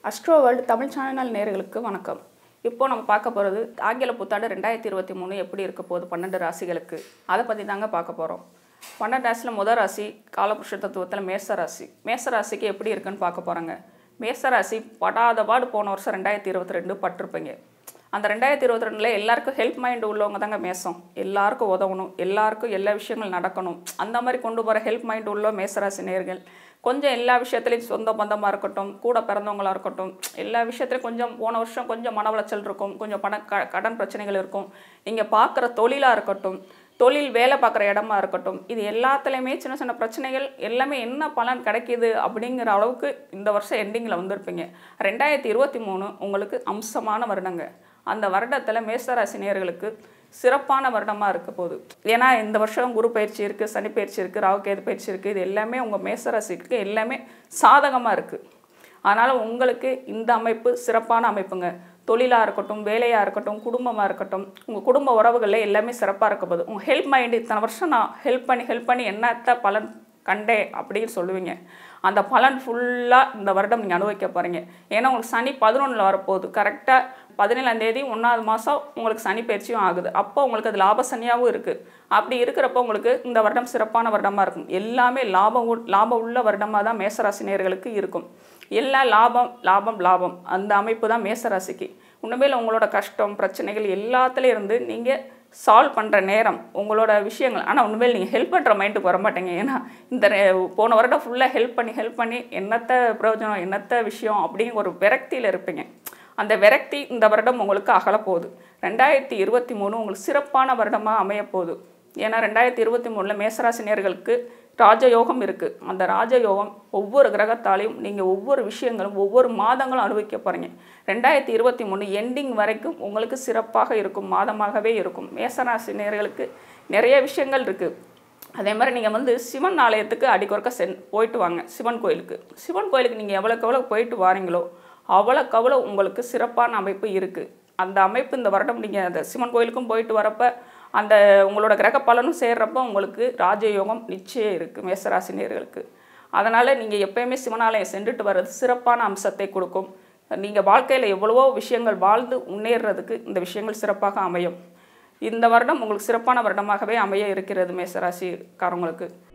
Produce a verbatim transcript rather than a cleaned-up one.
Astro world Tamil channel நேயர்களுக்கு வணக்கம். இப்போ நம்ம பார்க்க போகிறது ஆங்கில புத்தாண்டு ரெண்டாயிரத்தி இருபத்தி மூணு எப்படி இருக்க போகுது பன்னெண்டு ராசிகளுக்கு அதை பற்றி தாங்க பார்க்க போகிறோம். பன்னெண்டு ராசியில் முதல் ராசி காலபுருஷ தத்துவத்தில் மேச ராசி. மேச ராசிக்கு எப்படி இருக்குன்னு பார்க்க போகிறாங்க. மேச ராசி படாத பாடு போன வருஷம் ரெண்டாயிரத்தி இருபத்தி ரெண்டு பட்டிருப்பீங்க. அந்த ரெண்டாயிரத்தி இருபத்தி ரெண்டில் எல்லாருக்கும் ஹெல்ப் மைண்ட் உள்ளவங்க தாங்க மேசம். எல்லாருக்கும் உதவணும், எல்லாருக்கும் எல்லா விஷயங்கள் நடக்கணும், அந்த மாதிரி கொண்டு போகிற ஹெல்ப் மைண்ட் உள்ள மேசராசி நேயர்கள் கொஞ்சம் எல்லா விஷயத்துலையும் சொந்த பந்தமாக இருக்கட்டும், கூட பிறந்தவங்களாக இருக்கட்டும், எல்லா விஷயத்துலையும் கொஞ்சம் போன வருஷம் கொஞ்சம் மன உளைச்சல் இருக்கும், கொஞ்சம் பண க கடன் பிரச்சனைகள் இருக்கும். நீங்கள் பார்க்குற தொழிலாக இருக்கட்டும், தொழில் வேலை பார்க்குற இடமா இருக்கட்டும், இது எல்லாத்துலேயுமே சின்ன சின்ன பிரச்சனைகள் எல்லாமே என்ன பலன் கிடைக்கிது அப்படிங்கிற அளவுக்கு இந்த வருஷம் எண்டிங்கில் வந்திருப்பீங்க. ரெண்டாயிரத்தி இருபத்தி மூணு உங்களுக்கு அம்சமான வருடங்க. அந்த வருடத்தில் மேசராசி நேயர்களுக்கு சிறப்பான வருடமாக இருக்க போகுது. ஏன்னா இந்த வருஷம் குரு பயிற்சி இருக்குது, சனி பயிற்சி இருக்குது, ராகுகேது பயிற்சி இருக்குது. இது எல்லாமே உங்கள் மேசராசிக்கு எல்லாமே சாதகமாக இருக்குது. அதனால் உங்களுக்கு இந்த அமைப்பு சிறப்பான அமைப்புங்க. தொழிலாக இருக்கட்டும், வேலையாக இருக்கட்டும், குடும்பமாக இருக்கட்டும், உங்கள் குடும்ப உறவுகளில் எல்லாமே சிறப்பாக இருக்க போகுது. உங்கள் ஹெல்ப் மைண்டு இத்தனை வருஷம் நான் ஹெல்ப் பண்ணி ஹெல்ப் பண்ணி என்னத்த பலன் கண்டே அப்படின்னு சொல்லுவீங்க. அந்த பலன் ஃபுல்லாக இந்த வருடம் நீங்கள் அனுபவிக்க போகிறீங்க. ஏன்னா உங்களுக்கு சனி பதினொன்றில் வரப்போகுது. கரெக்டாக பதினேழாம் தேதி ஒன்றாவது மாதம் உங்களுக்கு சனி பயிற்சியும் ஆகுது. அப்போ உங்களுக்கு அது லாப சனியாகவும் இருக்குது. அப்படி இருக்கிறப்போ உங்களுக்கு இந்த வருடம் சிறப்பான வருடமாக இருக்கும். எல்லாமே லாபம் லாபம் உள்ள வருடமாக தான் மேசராசி நேயர்களுக்கு இருக்கும். எல்லா லாபம் லாபம் லாபம் அந்த அமைப்பு தான் மேசராசிக்கு. உண்மையில் உங்களோட கஷ்டம் பிரச்சனைகள் எல்லாத்துலேயும் இருந்து நீங்கள் சால்வ் பண்ணுற நேரம் உங்களோட விஷயங்கள். ஆனால் உண்மையில் நீங்கள் ஹெல்ப் பண்ணுற மைண்டுக்கு வர மாட்டேங்க. ஏன்னா இந்த போன வருடம் ஃபுல்லாக ஹெல்ப் பண்ணி ஹெல்ப் பண்ணி என்னத்த பிரயோஜனம் என்னத்த விஷயம் அப்படிங்கிற ஒரு விரக்தியில் இருப்பீங்க. அந்த விரக்தி இந்த வருடம் உங்களுக்கு அகலப்போகுது. ரெண்டாயிரத்தி இருபத்தி மூணு உங்களுக்கு சிறப்பான வருடமாக அமையப்போகுது. ஏன்னா ரெண்டாயிரத்தி இருபத்தி மூணில் மேசராசி நேயர்களுக்கு ராஜயோகம் இருக்குது. அந்த ராஜயோகம் ஒவ்வொரு கிரகத்தாலையும் நீங்கள் ஒவ்வொரு விஷயங்களும் ஒவ்வொரு மாதங்களும் அனுபவிக்க போகிறீங்க. ரெண்டாயிரத்தி இருபத்தி மூணு எண்டிங் வரைக்கும் உங்களுக்கு சிறப்பாக இருக்கும் மாதமாகவே இருக்கும். மேசராசி நேயர்களுக்கு நிறைய விஷயங்கள் இருக்குது. அதே மாதிரி நீங்கள் வந்து சிவன் ஆலயத்துக்கு அடிக்கொருக்க சென் போயிட்டு வாங்க. சிவன் கோயிலுக்கு சிவன் கோயிலுக்கு நீங்கள் எவ்வளோக்கு எவ்வளோ போயிட்டு வாரீங்களோ அவ்வளோக்கு அவ்வளோ உங்களுக்கு சிறப்பான அமைப்பு இருக்குது. அந்த அமைப்பு இந்த வருடம் நீங்கள் அந்த சிவன் கோயிலுக்கும் போயிட்டு வரப்போ அந்த உங்களோட கிரக பலனும் சேர்றப்போ உங்களுக்கு ராஜயோகம் நிச்சயம் இருக்குது மேசராசி நேயர்களுக்கு. அதனால் நீங்கள் எப்போயுமே சிவனாலயம் சென்றுட்டு வர்றது சிறப்பான அம்சத்தை கொடுக்கும். நீங்கள் வாழ்க்கையில் எவ்வளவோ விஷயங்கள் வாழ்ந்து முன்னேறதுக்கு இந்த விஷயங்கள் சிறப்பாக அமையும். இந்த வருடம் உங்களுக்கு சிறப்பான வருடமாகவே அமைய இருக்கிறது மேசராசிக்காரங்களுக்கு.